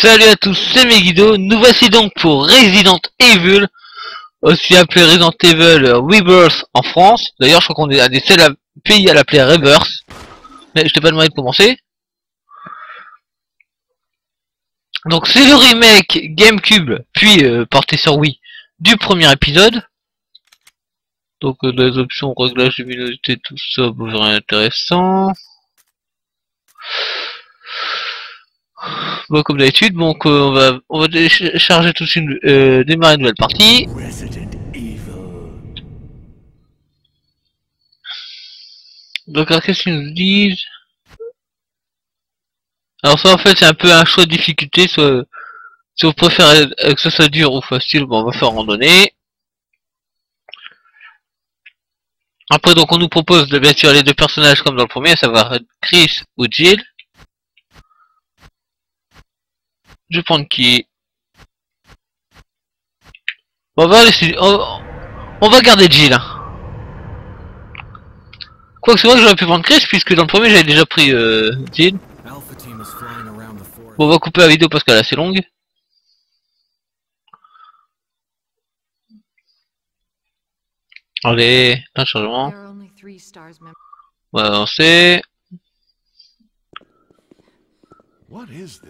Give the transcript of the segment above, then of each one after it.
Salut à tous, c'est Megiddo. Nous voici donc pour Resident Evil, aussi appelé Resident Evil Rebirth en France. D'ailleurs, je crois qu'on est un des seuls pays à l'appeler Rebirth. Mais je t'ai pas demandé de commencer. Donc c'est le remake GameCube, puis porté sur Wii, du premier épisode. Donc les options, réglages, luminosité, tout ça, rien intéressant. Bon, comme d'habitude, donc on va télécharger tout de suite, démarrer une nouvelle partie. Donc alors qu'est-ce qu'ils nous disent? Alors ça en fait c'est un peu un choix de difficulté, soit si vous préférez que ça soit dur ou facile, bon on va faire randonnée. Après donc on nous propose de bien sûr les deux personnages comme dans le premier, à savoir Chris ou Jill. Je vais prendre qui? On va laisser, on va garder Jill. Hein. Quoique c'est vrai que j'aurais pu prendre Chris puisque dans le premier j'avais déjà pris Jill. Bon, on va couper la vidéo parce qu'elle est assez longue. Allez, un changement. On va avancer. Bon,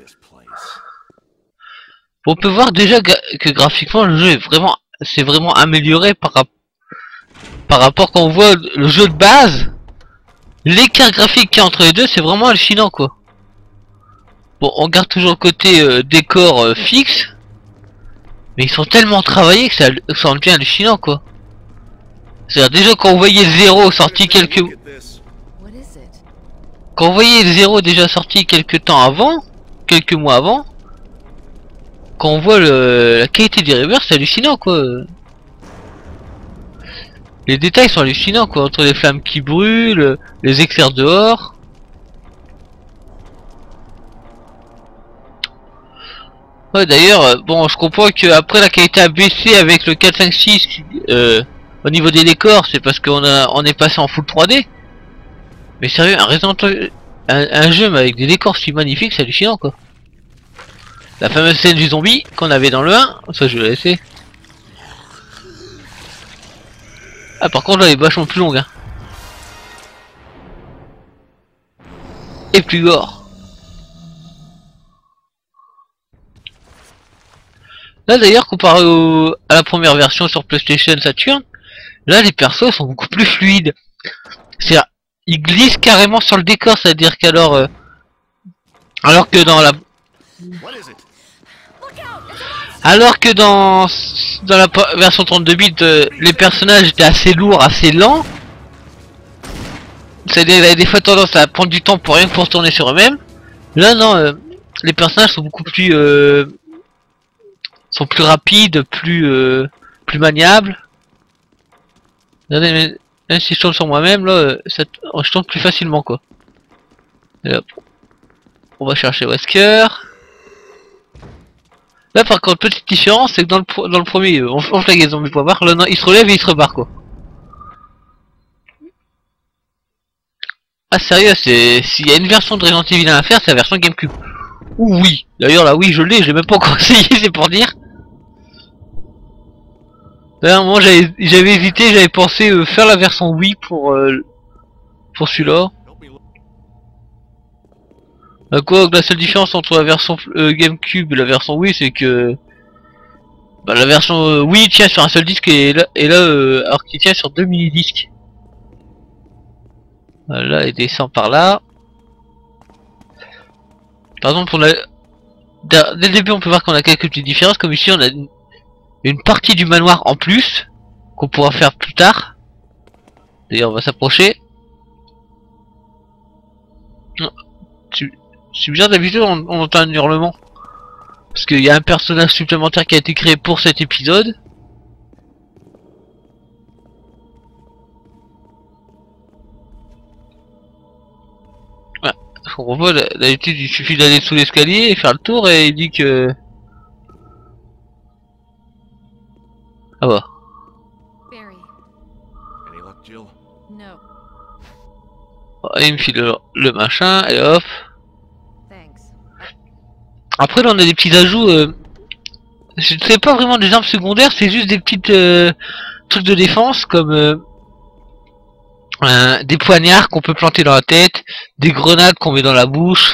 on peut voir déjà que graphiquement le jeu est vraiment, c'est vraiment amélioré par rapport quand on voit le jeu de base. L'écart graphique qu'il y a entre les deux, c'est vraiment hallucinant quoi. Bon, on garde toujours le côté décor fixe, mais ils sont tellement travaillés que ça en devient hallucinant quoi. C'est-à-dire déjà quand on voyait le 0 sorti quand on voyait le 0 déjà sorti quelques temps avant, quelques mois avant, quand on voit la qualité des reverse, c'est hallucinant quoi. Les détails sont hallucinants quoi, entre les flammes qui brûlent, les éclairs dehors. Ouais d'ailleurs, bon je comprends que après la qualité a baissé avec le 456 au niveau des décors, c'est parce qu'on est passé en full 3D. Mais sérieux, un jeu avec des décors si magnifiques, c'est hallucinant quoi. La fameuse scène du zombie qu'on avait dans le 1, ça je vais laisser. Ah par contre là elle est vachement plus longue hein. Et plus gore. Là d'ailleurs comparé à la première version sur PlayStation Saturn, là les persos sont beaucoup plus fluides. C'est-à-dire, ils glissent carrément sur le décor, c'est-à-dire qu'alors alors que dans la la version 32 bits, les personnages étaient assez lourds, assez lents. C'est-à-dire qu'ils avaient des fois tendance à prendre du temps pour rien que pour se tourner sur eux-mêmes. Là non, les personnages sont beaucoup plus rapides, plus maniables. Regardez, même si je tourne sur moi-même là, je tourne plus facilement quoi. Et hop. On va chercher Wesker. Là par contre petite différence c'est que dans le premier on flag les zombies pour voir, là non il se relève et il se rebarre quoi. Ah sérieux, s'il y a une version de Resident Evil à faire, c'est la version GameCube. Ouh oui, d'ailleurs là oui je l'ai même pas encore essayé, c'est pour dire. D'ailleurs moi j'avais hésité, j'avais pensé faire la version Wii pour celui-là. Quoi, la seule différence entre la version GameCube et la version Wii c'est que bah, la version Wii tient sur un seul disque et là alors qu'il tient sur deux mini-disques. Voilà, il descend par là. Par exemple, dès le début, on peut voir qu'on a quelques petites différences. Comme ici, on a une partie du manoir en plus qu'on pourra faire plus tard. D'ailleurs, on va s'approcher. C'est bizarre, d'habitude, on entend un hurlement. Parce qu'il y a un personnage supplémentaire qui a été créé pour cet épisode. On voit d'habitude il suffit d'aller sous l'escalier et faire le tour et il dit que... Ah bah. Oh, il me file le machin et hop. Après là on a des petits ajouts, je ne sais pas vraiment des armes secondaires, c'est juste des petites trucs de défense comme des poignards qu'on peut planter dans la tête, des grenades qu'on met dans la bouche.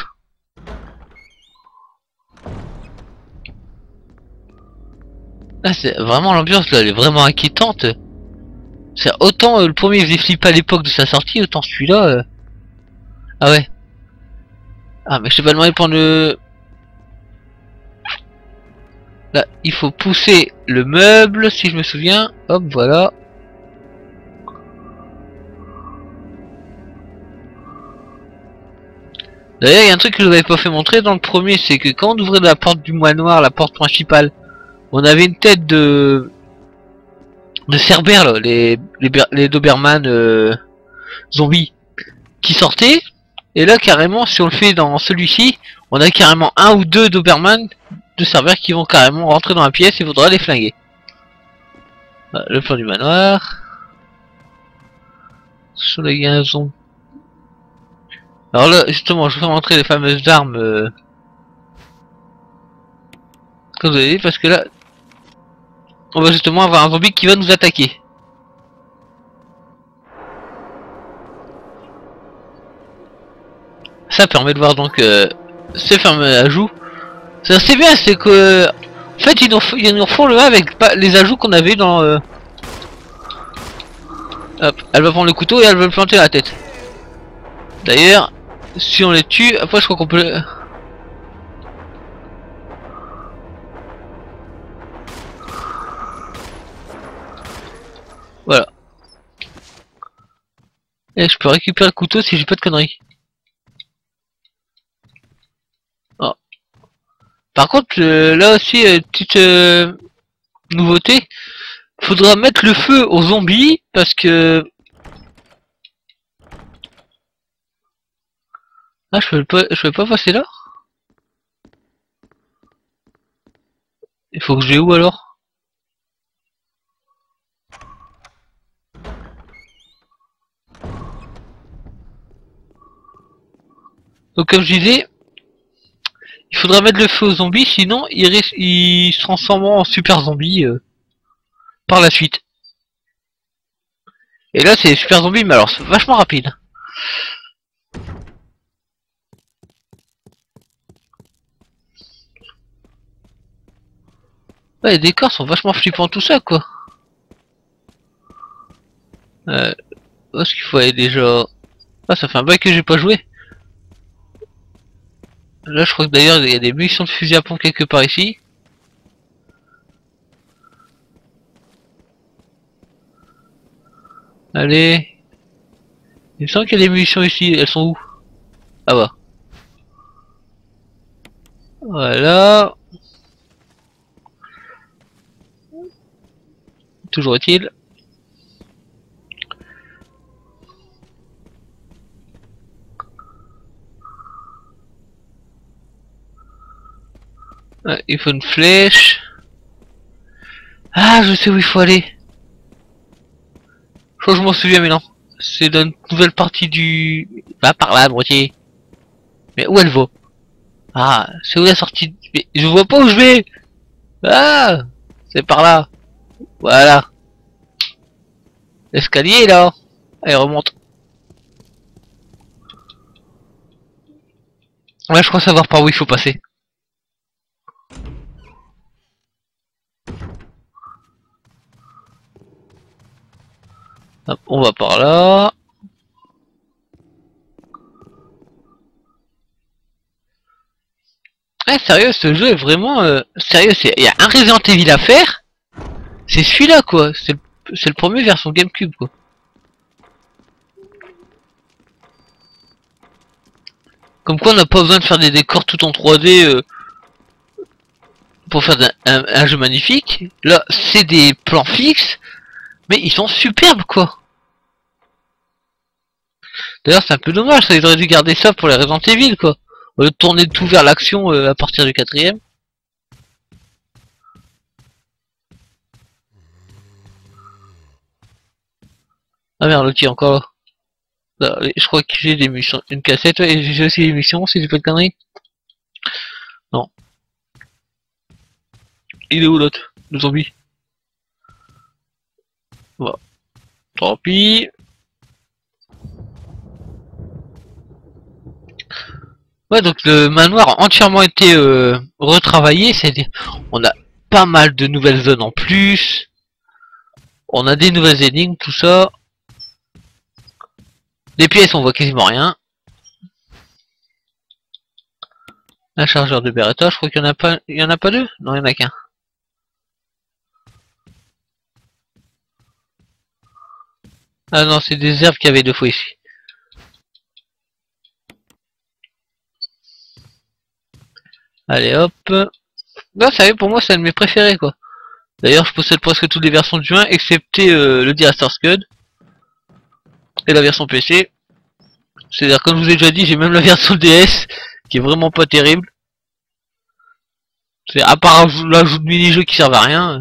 Ah, c'est vraiment l'ambiance là, elle est vraiment inquiétante. C'est autant le premier faisait flipper à l'époque de sa sortie, autant celui-là. Ah ouais. Ah mais je t'ai pas demandé pour le. Là, il faut pousser le meuble si je me souviens. Hop, voilà. D'ailleurs, il y a un truc que je vous avais pas fait montrer dans le premier, c'est que quand on ouvrait la porte du manoir, la porte principale, on avait une tête de Cerbère, là, les Doberman zombies qui sortaient. Et là, carrément, si on le fait dans celui-ci, on a carrément un ou deux Doberman de Cerbère qui vont carrément rentrer dans la pièce et il faudra les flinguer. Voilà, le plan du manoir. Sur les gazons. Alors là, justement, je vais vous montrer les fameuses armes que vous avez dit, parce que là, on va justement avoir un zombie qui va nous attaquer. Ça permet de voir donc ces fameux ajouts. C'est assez bien, c'est que en fait ils nous font le 1 avec les ajouts qu'on avait dans hop, elle va prendre le couteau et elle va le planter la tête. D'ailleurs, si on les tue, après je crois qu'on peut voilà. Et je peux récupérer le couteau si j'ai pas de conneries. Oh. Par contre, là aussi, petite nouveauté, faudra mettre le feu aux zombies parce que ah je peux pas passer là. Il faut que je vais où alors? Donc comme je disais, il faudra mettre le feu aux zombies, sinon ils se transformeront en super zombies par la suite. Et là c'est super zombies, mais alors c'est vachement rapide. Ouais, les décors sont vachement flippants tout ça quoi. Où est-ce qu'il faut aller déjà? Ah, ça fait un bail que j'ai pas joué. Là je crois que d'ailleurs il y a des munitions de fusil à pompe quelque part ici. Allez. Il me semble qu'il y a des munitions ici, elles sont où? Ah bah. Voilà. Toujours est-il. Ouais, il faut une flèche. Ah, je sais où il faut aller. Je crois que je m'en souviens mais non. C'est dans une nouvelle partie du... Bah par là, droitier. Mais où elle va? Ah, c'est où la sortie? Mais je vois pas où je vais. Ah, c'est par là. Voilà. L'escalier là. Allez, remonte. Ouais, je crois savoir par où il faut passer. Hop, on va par là. Ouais, sérieux, ce jeu est vraiment... sérieux, il y a un Resident Evil à faire. C'est celui-là, quoi. C'est le premier version GameCube, quoi. Comme quoi, on n'a pas besoin de faire des décors tout en 3D pour faire un jeu magnifique. Là, c'est des plans fixes, mais ils sont superbes, quoi. D'ailleurs, c'est un peu dommage, ça, ils auraient dû garder ça pour les Resident Evil, quoi. Au lieu de tourner tout vers l'action à partir du quatrième. Ah merde, l'autre est encore là. Là, je crois que j'ai des missions, une cassette, ouais, et j'ai aussi des missions, si j'ai pas de conneries. Non. Il est où l'autre? Le zombie? Bon, tant pis. Ouais, donc le manoir a entièrement été retravaillé, c'est-à-dire on a pas mal de nouvelles zones en plus, on a des nouvelles énigmes, tout ça. Les pièces, on voit quasiment rien. Un chargeur de Beretta, je crois qu'il y en a pas, il y en a pas deux? Non, il y en a qu'un. Ah non, c'est des herbes qu'il y avait deux fois ici. Allez hop. Non, sérieux, pour moi, c'est un de mes préférés, quoi. D'ailleurs, je possède presque toutes les versions de juin, excepté le Director's Scud et la version PC. C'est-à-dire, comme je vous ai déjà dit, j'ai même la version DS, qui est vraiment pas terrible. C'est à part l'ajout de mini-jeux qui servent à rien.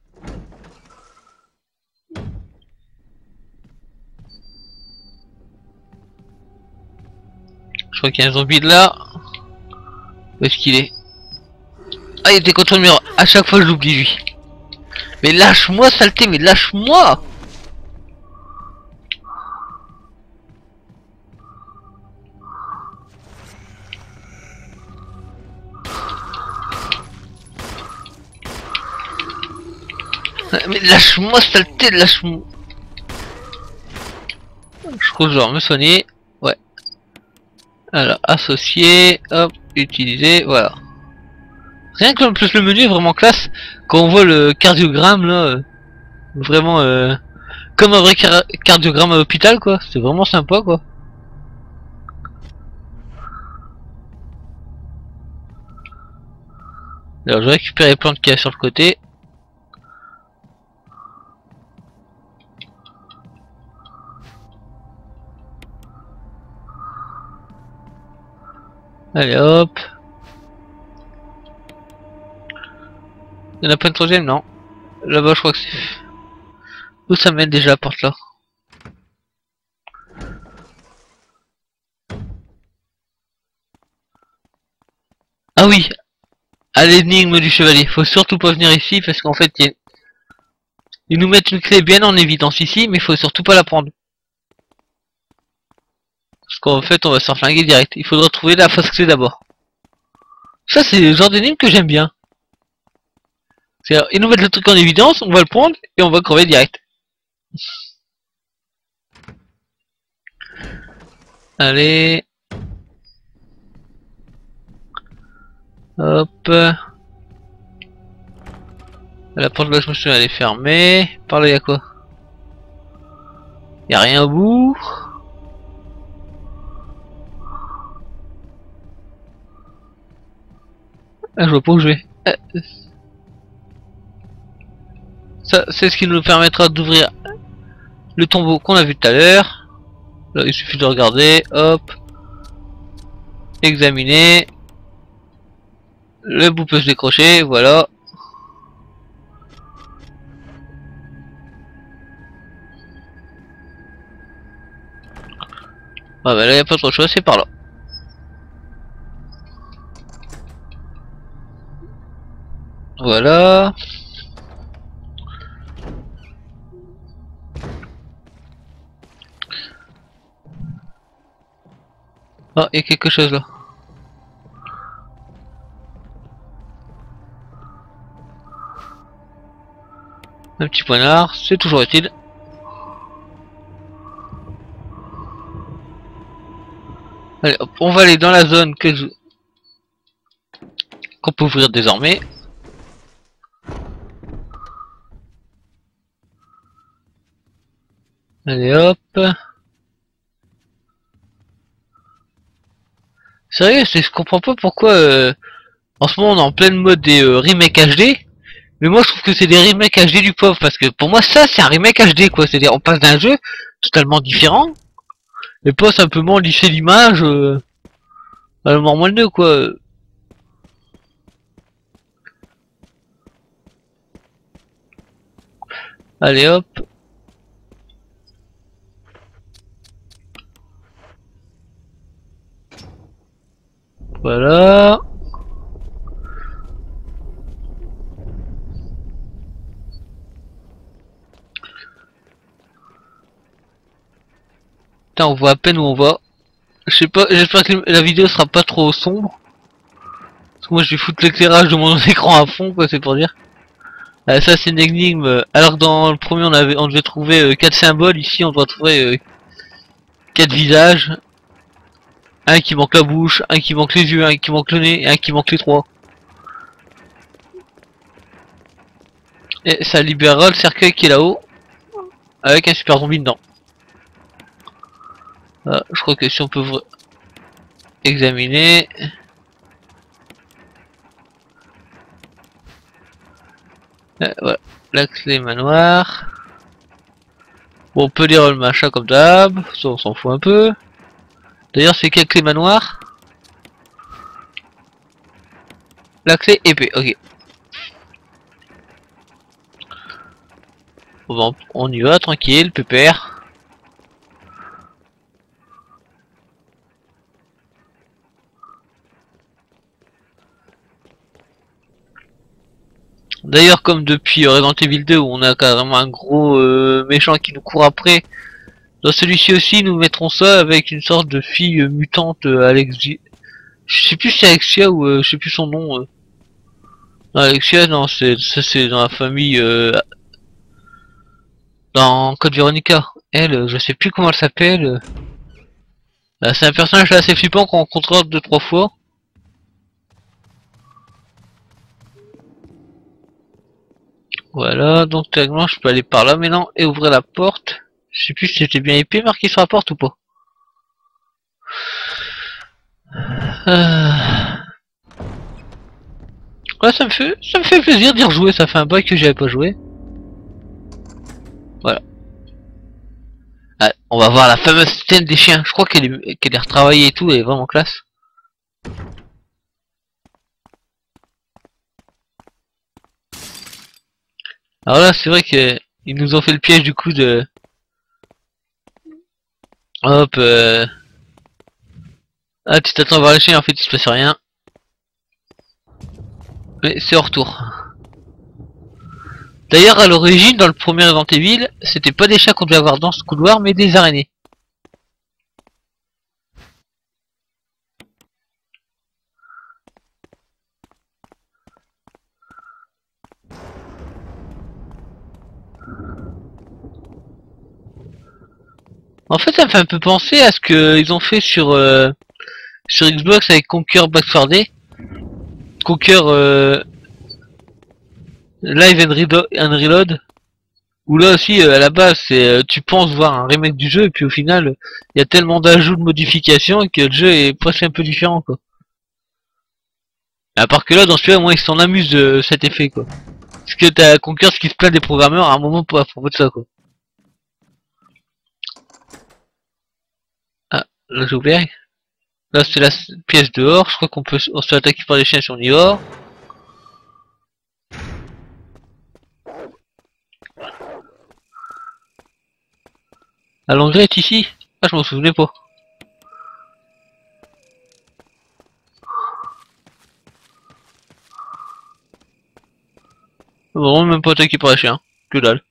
Je crois qu'il y a un zombie de là. Où est-ce qu'il est? Ah, il était contre le mur. À chaque fois, je l'oublie, lui. Mais lâche-moi, saleté, mais lâche-moi! Mais lâche-moi, saleté, lâche-moi! Je crois que je dois me soigner. Ouais. Alors, associer, hop, utiliser, voilà. Rien que en plus le menu est vraiment classe. Quand on voit le cardiogramme là, vraiment comme un vrai cardiogramme à l'hôpital quoi. C'est vraiment sympa quoi. Alors je récupère les plantes qu'il y a sur le côté. Allez hop. Il n'y en a pas une troisième non. Là-bas je crois que c'est... Où ça mène déjà la porte là? Ah oui, à l'énigme du chevalier. Faut surtout pas venir ici parce qu'en fait ils nous mettent une clé bien en évidence ici, mais faut surtout pas la prendre. Parce qu'en fait on va se faire flinguer direct. Il faudra trouver la fausse clé d'abord. Ça c'est le genre d'énigme que j'aime bien. C'est-à-dire, ils nous mettent le truc en évidence, on va le prendre et on va crever direct. Allez. Hop. La porte de la solution elle est fermée. Par là y'a quoi? Y'a rien au bout. Ah, je vois pas où je vais. Ça, c'est ce qui nous permettra d'ouvrir le tombeau qu'on a vu tout à l'heure. Là, il suffit de regarder. Hop. Examiner. Le bout peut se décrocher. Voilà. Ah bah là, y'a pas trop choix, c'est par là. Voilà. Ah, il y a quelque chose là. Un petit poignard, c'est toujours utile. Allez, hop, on va aller dans la zone qu'on peut ouvrir désormais. Allez hop. Sérieux, je comprends pas pourquoi en ce moment on est en pleine mode des remakes HD. Mais moi je trouve que c'est des remakes HD du pauvre parce que pour moi ça c'est un remake HD quoi. C'est-à-dire on passe d'un jeu totalement différent et pas simplement lisser l'image à la mort moelleux quoi. Allez hop. Voilà. Putain, on voit à peine où on va. Je sais pas, j'espère que la vidéo sera pas trop sombre. Parce que moi je vais foutre l'éclairage de mon écran à fond, quoi, c'est pour dire. Ça c'est une énigme. Alors que dans le premier on devait trouver 4 symboles, ici on doit trouver 4 visages. Un qui manque la bouche, un qui manque les yeux, un qui manque le nez, et un qui manque les trois. Et ça libérera le cercueil qui est là-haut. Avec un super zombie dedans. Je crois que si on peut examiner. Voilà, la clé manoir. Bon, on peut lire le machin comme d'hab, ça on s'en fout un peu. D'ailleurs, c'est quelle clé manoir? La clé épée, ok. Bon, on y va, tranquille, pépère. D'ailleurs, comme depuis Resident Evil 2 où on a carrément un gros méchant qui nous court après, dans celui-ci aussi nous mettrons ça avec une sorte de fille mutante Alexia. Je sais plus si c'est Alexia ou je sais plus son nom. Non, Alexia, non, c'est dans la famille dans Code Veronica. Elle, je sais plus comment elle s'appelle. C'est un personnage assez flippant qu'on rencontrera 2-3 fois. Voilà, donc théoriquement je peux aller par là maintenant et ouvrir la porte. Je sais plus si c'était bien épée marqué sur la porte ou pas. Ouais, ça me fait plaisir d'y rejouer, ça fait un bail que j'avais pas joué. Voilà. Ah, on va voir la fameuse scène des chiens. Je crois qu'elle est retravaillée et tout, elle est vraiment classe. Alors là, c'est vrai que ils nous ont fait le piège du coup de... Hop, ah, tu t'attends à voir les chiens, en fait il se passe rien. Mais c'est au retour. D'ailleurs, à l'origine, dans le premier Resident Evil, c'était pas des chats qu'on devait avoir dans ce couloir, mais des araignées. En fait, ça me fait un peu penser à ce qu'ils ont fait sur Xbox avec Conquer Bad Fur Day. Conquer Live and Reload. Où là aussi, à la base, c'est tu penses voir un remake du jeu, et puis au final, il y a tellement d'ajouts, de modifications, que le jeu est presque un peu différent, quoi. À part que là, dans celui-là, moi, ils s'en amusent de cet effet, quoi. Parce que t'as Conquer qui se plaint des programmeurs à un moment à propos de ça, quoi. Ah, là j'ai ouvert. Là c'est la pièce dehors, je crois qu'on peut on se fait attaquer par les chiens si on y va. Ah, l'engrais est ici? Ah, je m'en souvenais pas. Vraiment même pas attaqué par les chiens, que dalle.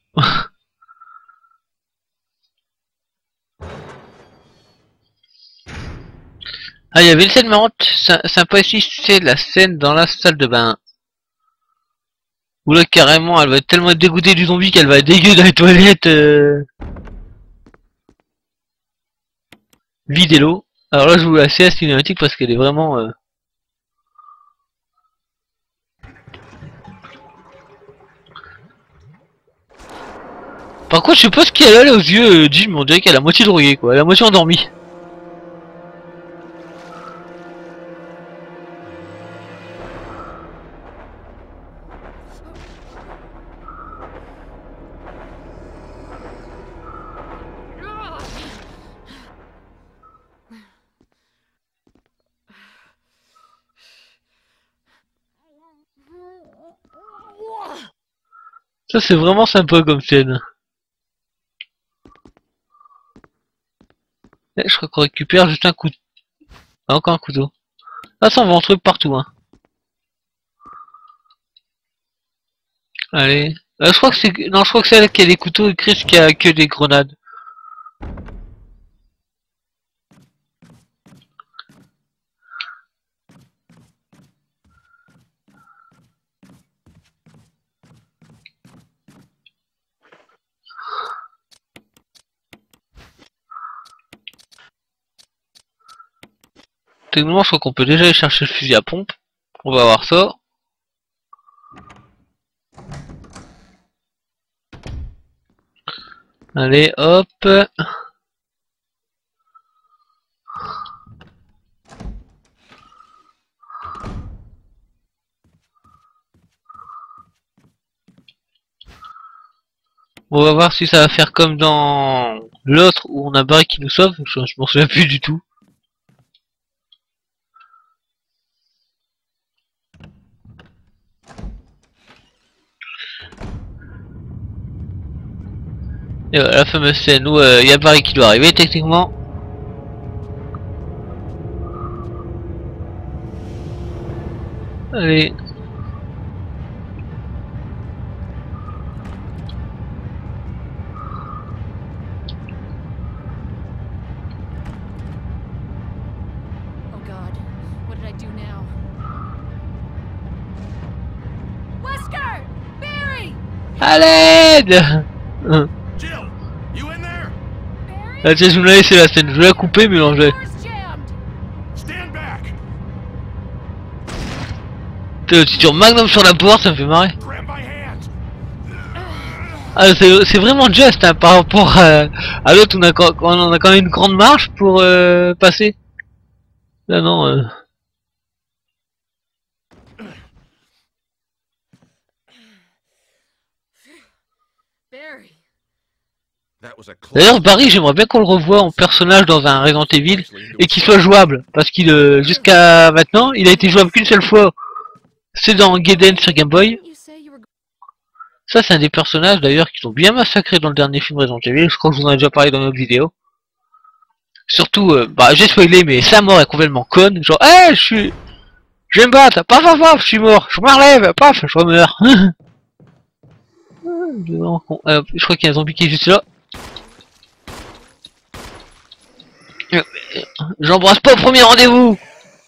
Ah, il y avait une scène marrante, sympa ici, c'est la scène dans la salle de bain. Où là carrément elle va être tellement dégoûtée du zombie qu'elle va dégueuler dans les toilettes vider l'eau. Alors là je vous assez à cinématique parce qu'elle est vraiment Par contre je sais pas ce qu'elle a là aux yeux Jim, on dirait qu'elle a moitié droguée quoi, elle a moitié endormie. Ça c'est vraiment sympa comme scène. Je crois qu'on récupère juste un couteau. Ah, encore un couteau. Ah ça on va en trouver partout hein. Allez. Je crois que c'est. Non je crois que c'est elle qui a des couteaux et Chris qui a que des grenades. techniquement, je crois qu'on peut déjà aller chercher le fusil à pompe. On va voir ça. Allez, hop. On va voir si ça va faire comme dans l'autre où on a Barry qui nous sauve. Je m'en souviens plus du tout. Et voilà, la fameuse scène où il y a Barry qui doit arriver techniquement. Allez. Oh God, what did I do now? Wesker! Barry! À l'aide. Jill, you in there? Barry? Ah tiens, je me l'ai laissé la scène, je vais la couper, mélanger. Door's jammed! Stand back. Le petit tir magnum sur la porte, ça me fait marrer. Grab my hand. Ah, c'est vraiment juste hein, par rapport à l'autre, on a quand même une grande marge pour passer. Là non. Barry. That was a close. D'ailleurs, Barry, j'aimerais bien qu'on le revoie en personnage dans un Resident Evil et qu'il soit jouable, parce qu'il jusqu'à maintenant, il a été jouable qu'une seule fois. C'est dans Gaiden sur Game Boy. You say you were Ça, c'est un des personnages d'ailleurs qui sont bien massacrés dans le dernier film Resident Evil. Je crois que je vous en ai déjà parlé dans une autre vidéo. Surtout, bah, j'ai spoilé, mais sa mort est complètement conne. Genre, je vais me battre, paf, paf, paf, je suis mort, je me relève, paf, je meurs. Je crois qu'il y a un zombie qui est juste là. J'embrasse pas au premier rendez-vous.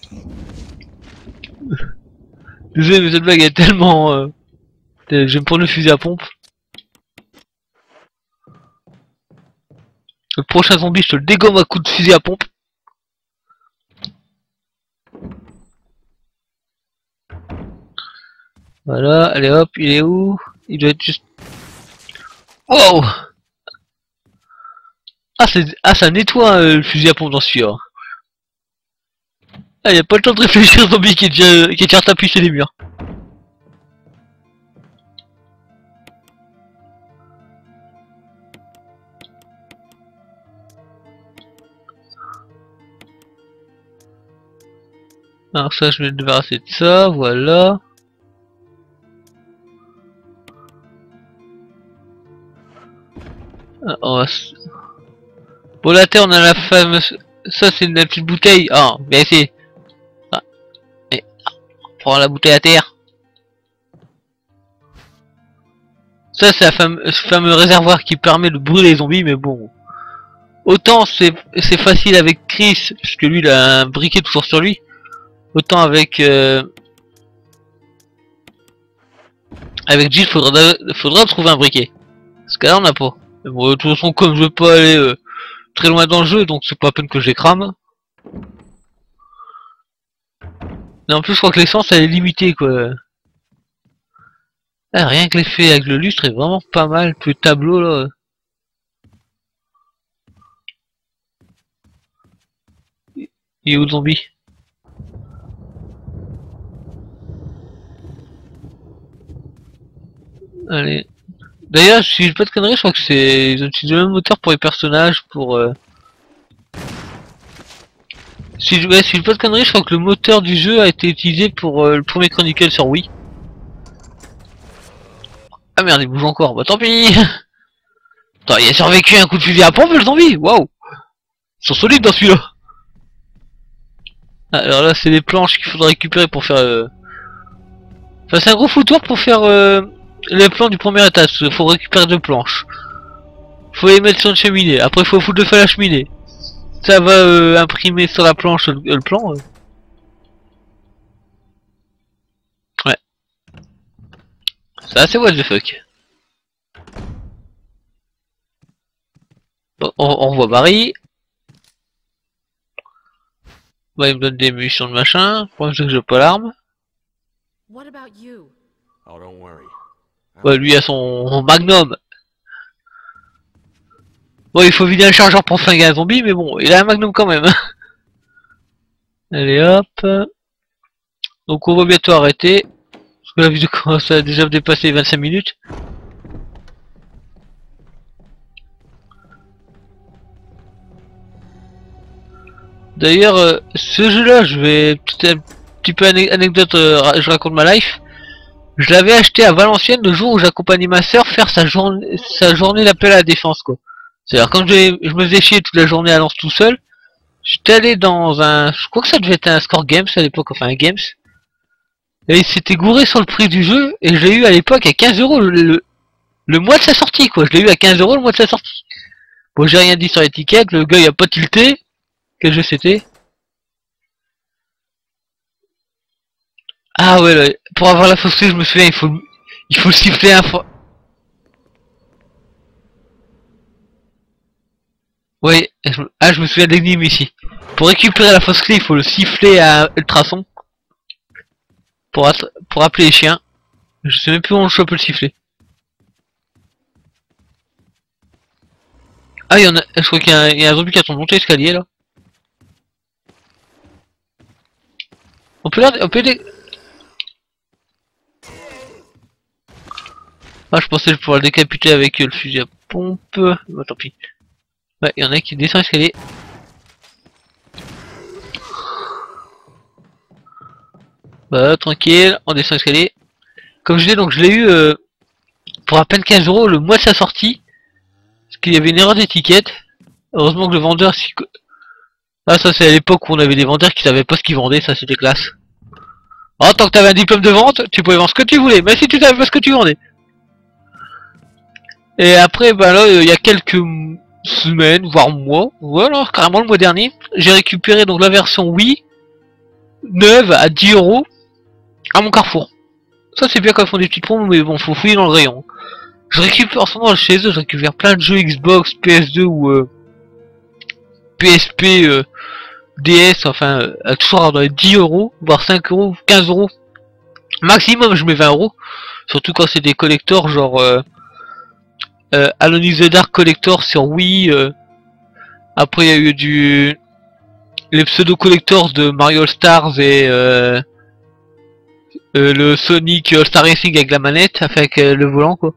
Désolé, mais cette blague est tellement... je vais me prendre le fusil à pompe. Le prochain zombie, je te le dégomme à coup de fusil à pompe. Voilà, allez hop, il est où? Il doit être juste... Wow! Ah, ça nettoie le fusil à pompe dans celui-là. Ah, y a pas le temps de réfléchir au zombie qui est déjà tapis sur les murs. Alors ça, je vais me débarrasser de ça, voilà. Ah, bon, la terre, on a la fameuse... Ça, c'est une petite bouteille. Ah, bien essayé. Ah. Et... Prends la bouteille à terre. Ça, c'est ce fameux réservoir qui permet de brûler les zombies, mais bon. Autant c'est facile avec Chris, puisque lui, il a un briquet toujours sur lui. Autant avec... Avec Jill, faudra trouver un briquet. Parce que là, on n'a pas. Mais bon, de toute façon, comme je veux pas aller très loin dans le jeu, donc c'est pas la peine que je les crame. Et en plus, je crois que l'essence, elle est limitée, quoi. Ah, rien que l'effet avec le lustre est vraiment pas mal. Puis le tableau, là... Il est où le zombie? Allez. D'ailleurs, si je dis pas de conneries, je crois que c'est... Ils ont utilisé le même moteur pour les personnages, pour... Si je dis pas de conneries, je crois que le moteur du jeu a été utilisé pour le premier Chronicle sur Wii. Ah merde, il bouge encore, bah tant pis. Attends, il a survécu à un coup de fusil à pompe le zombie, waouh. Ils sont solides dans celui-là. Ah, alors là, c'est les planches qu'il faudra récupérer pour faire... Enfin, c'est un gros foutoir pour faire les plans du premier étage. Il faut récupérer 2 planches. Faut les mettre sur une cheminée. Après, faut foutre le feu à la cheminée. Ça va imprimer sur la planche le plan. Ouais. Ça, c'est what the fuck. Bon, on revoit Barry. Bah il me donne des munitions de machin. Le problème c'est que j'ai pas l'arme. What about you? Oh, don't worry. Bah lui a son magnum. Bon il faut vider un chargeur pour flinguer un zombie mais bon il a un magnum quand même. Allez hop. Donc on va bientôt arrêter. Parce que la vidéo commence à déjà dépasser les 25 minutes. D'ailleurs, ce jeu-là, je vais un petit peu anecdote, je raconte ma life. Je l'avais acheté à Valenciennes le jour où j'accompagnais ma soeur faire sa journée d'appel à la défense, quoi. C'est-à-dire quand je me faisais chier toute la journée à Lens tout seul, j'étais allé dans un, je crois que ça devait être un Score Games à l'époque, enfin un Games. Et il s'était gouré sur le prix du jeu et je l'ai eu à l'époque à 15 euros le mois de sa sortie, quoi. Je l'ai eu à 15 euros le mois de sa sortie. Bon, j'ai rien dit sur l'étiquette, le gars il a pas tilté. Quel jeu c'était? Ah ouais, là, pour avoir la fausse clé, je me souviens, il faut le siffler un fois. Ouais, je me souviens de l'énigme ici. Pour récupérer la fausse clé, il faut le siffler à ultrason. Pour appeler les chiens. Je sais même plus où on chope le siffler. Ah, je crois qu'il y a un zombie qui a monté l'escalier là. On peut les... Ah, je pensais que je pourrais le décapiter avec le fusil à pompe. Bah tant pis. Ouais, il y en a qui descend l'escalier. Bah tranquille, on descend l'escalier. Comme je disais, donc je l'ai eu pour à peine 15 euros le mois de sa sortie. Parce qu'il y avait une erreur d'étiquette. Heureusement que le vendeur... Ah ça c'est à l'époque où on avait des vendeurs qui savaient pas ce qu'ils vendaient, ça c'était classe. Oh, tant que t'avais un diplôme de vente, tu pouvais vendre ce que tu voulais, mais si tu savais pas ce que tu vendais. Et après, bah là, il y a quelques semaines, voire mois, voilà, carrément le mois dernier, j'ai récupéré donc la version Wii, neuve à 10 euros, à mon Carrefour. Ça c'est bien quand ils font des petites promos, mais bon, faut fouiller dans le rayon. Je récupère en ce moment chez eux, je récupère plein de jeux Xbox, PS2 ou PSP, DS, enfin, toujours dans les 10 euros, voire 5 euros, 15 euros. Maximum, je mets 20 euros. Surtout quand c'est des collectors, genre Alone in the Dark Collector sur Wii. Après, il y a eu les pseudo collectors de Mario All Stars et le Sonic All Star Racing avec la manette, enfin avec le volant, quoi.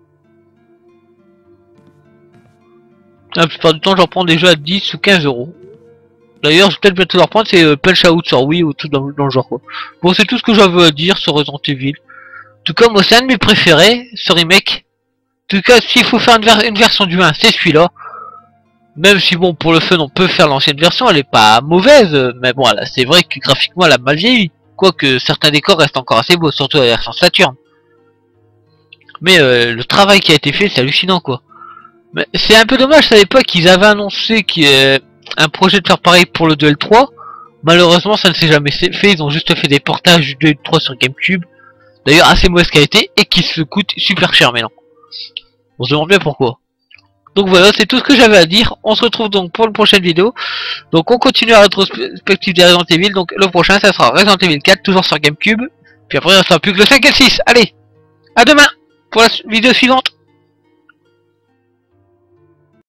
La plupart du temps, j'en prends des jeux à 10 ou 15 euros. D'ailleurs, je vais peut-être bientôt leur prendre, c'est Punch Out sur Wii ou tout dans le genre, quoi. Bon, c'est tout ce que j'avais à dire sur Resident Evil. En tout cas, moi, c'est un de mes préférés, ce remake. En tout cas, s'il faut faire une version du 1, c'est celui-là. Même si, bon, pour le fun, on peut faire l'ancienne version, elle est pas mauvaise. Mais bon, c'est vrai que graphiquement, elle a mal vieilli. Quoique, certains décors restent encore assez beaux, surtout la version Saturn. Mais le travail qui a été fait, c'est hallucinant, quoi. Mais c'est un peu dommage, à l'époque, qu'ils avaient annoncé qu'il y a un projet de faire pareil pour le Duel 3. Malheureusement, ça ne s'est jamais fait, ils ont juste fait des portages du Duel 3 sur GameCube. D'ailleurs, assez mauvaise qualité, et qui se coûtent super cher maintenant. On se demande bien pourquoi. Donc voilà, c'est tout ce que j'avais à dire. On se retrouve donc pour une prochaine vidéo. Donc on continue la rétrospective des Resident Evil. Donc le prochain, ça sera Resident Evil 4, toujours sur GameCube. Puis après, il ne restera plus que le 5 et le 6. Allez, à demain pour la vidéo suivante.